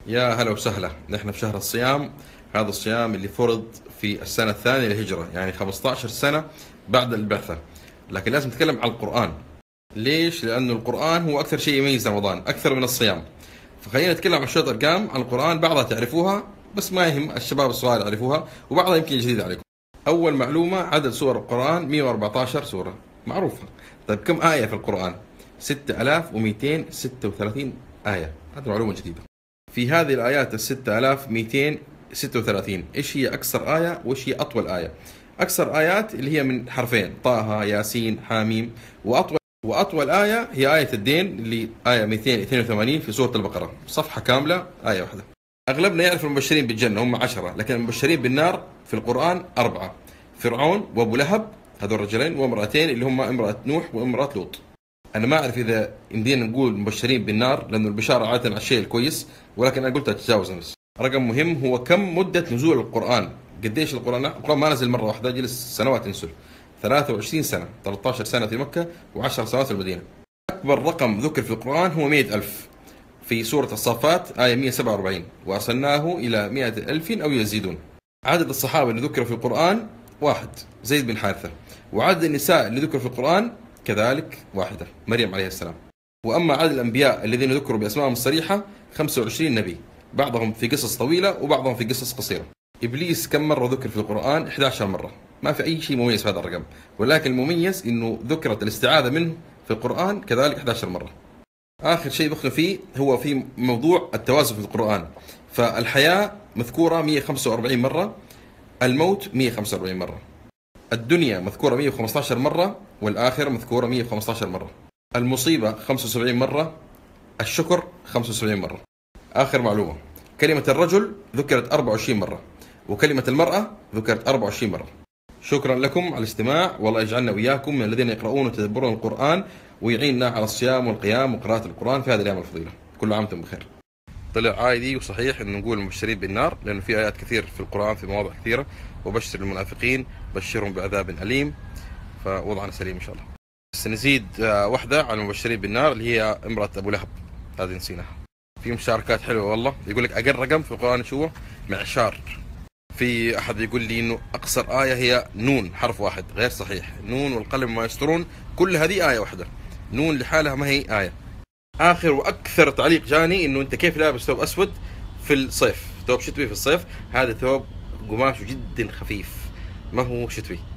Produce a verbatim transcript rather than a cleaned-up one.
يا هلا وسهلا. نحن في شهر الصيام. هذا الصيام اللي فرض في السنة الثانية للهجرة، يعني خمسة عشر سنة بعد البعثة. لكن لازم نتكلم عن القرآن. ليش؟ لأنه القرآن هو أكثر شيء يميز رمضان أكثر من الصيام. فخلينا نتكلم عن شوية أرقام عن القرآن، بعضها تعرفوها بس ما يهم، الشباب الصغار يعرفوها وبعضها يمكن جديد عليكم. أول معلومة، عدد سور القرآن مئة وأربعة عشر سورة، معروفة. طيب كم آية في القرآن؟ ستة آلاف ومئتين وستة وثلاثين آية. هذه معلومة جديدة. في هذه الآيات ال ستة آلاف ومئتين وستة وثلاثين إيش هي أكثر آية وإيش هي أطول آية؟ أكثر آيات اللي هي من حرفين، طه ياسين حاميم، وأطول وأطول آية هي آية الدين اللي آية مئتين واثنين وثمانين في سورة البقرة، صفحة كاملة آية واحدة. أغلبنا يعرف المبشرين بالجنة هم عشرة، لكن المبشرين بالنار في القرآن أربعة: فرعون وأبو لهب، هذول رجلين، وامرأتين اللي هم امرأة نوح وامرأة لوط. أنا ما أعرف إذا يمدينا نقول مبشرين بالنار لأنه البشارة عادة على الشيء الكويس، ولكن أنا قلتها تجاوزا بس. رقم مهم هو كم مدة نزول القرآن. قديش القرآن؟ القرآن ما نزل مرة واحدة، جلس سنوات ينزل، ثلاثة وعشرين سنة، ثلاثة عشر سنة في مكة وعشر سنوات في المدينة. أكبر رقم ذكر في القرآن هو مئة ألف في سورة الصافات آية مئة وسبعة وأربعين، وأرسلناه إلى مئة ألف أو يزيدون. عدد الصحابة اللي ذكروا في القرآن واحد، زيد بن حارثة. وعدد النساء اللي ذكروا في القرآن كذلك واحدة، مريم عليه السلام. وأما عدد الأنبياء الذين ذكروا بأسمائهم الصريحة خمسة وعشرين نبي، بعضهم في قصص طويلة وبعضهم في قصص قصيرة. إبليس كم مرة ذكر في القرآن؟ إحدى عشرة مرة. ما في أي شيء مميز في هذا الرقم، ولكن المميز إنه ذكرت الاستعاذة منه في القرآن كذلك إحدى عشرة مرة. آخر شيء بخلي فيه هو في موضوع التوازن في القرآن. فالحياة مذكورة مئة وخمسة وأربعين مرة، الموت مئة وخمسة وأربعين مرة، الدنيا مذكورة مئة وخمسة عشر مرة، والآخرة مذكورة مئة وخمسة عشر مرة، المصيبة خمسة وسبعين مرة، الشكر خمسة وسبعين مرة. آخر معلومة، كلمة الرجل ذكرت أربعة وعشرين مرة، وكلمة المرأة ذكرت أربعة وعشرين مرة. شكرا لكم على الاستماع، والله يجعلنا وإياكم من الذين يقرؤون ويتدبرون القرآن، ويعيننا على الصيام والقيام وقراءة القرآن في هذه الأيام الفضيلة. كل عام وانتم بخير. طلع عادي وصحيح أن نقول المبشرين بالنار، لأنه في آيات كثير في القرآن في مواضع كثيرة: وبشر المنافقين بشرهم بعذاب أليم. فوضعنا سليم إن شاء الله. بس نزيد واحدة على المبشرين بالنار اللي هي امرأة أبو لهب، هذه نسيناها. في مشاركات حلوة والله، يقول لك أقل رقم في القرآن شو؟ معشار. في أحد يقول لي إنه أقصر آية هي نون، حرف واحد، غير صحيح. نون والقلم ما يسطرون، كل هذه آية واحدة، نون لحالها ما هي آية. آخر وأكثر تعليق جاني إنه أنت كيف لابس ثوب أسود في الصيف، ثوب شتوي في الصيف؟ هذا ثوب قماشه جدا خفيف، ما هو شتوي.